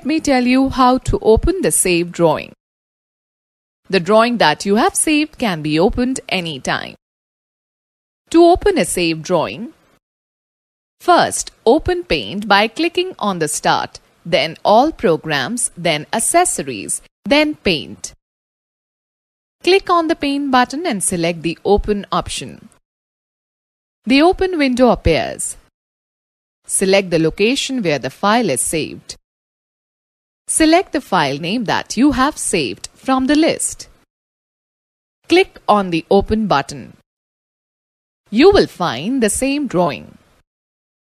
Let me tell you how to open the saved drawing. The drawing that you have saved can be opened anytime. To open a saved drawing, first open Paint by clicking on the Start, then All Programs, then Accessories, then Paint. Click on the Paint button and select the Open option. The Open window appears. Select the location where the file is saved. Select the file name that you have saved from the list. Click on the Open button. You will find the same drawing.